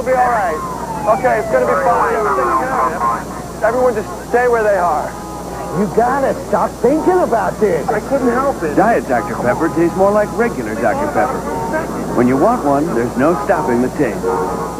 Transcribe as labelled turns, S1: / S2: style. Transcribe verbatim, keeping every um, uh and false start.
S1: be all right. Okay, it's gonna be fine. Everyone just stay where they are.
S2: You gotta stop thinking about this.
S1: I couldn't help it.
S3: Diet Doctor Pepper tastes more like regular Doctor Pepper. When you want one, there's no stopping the taste.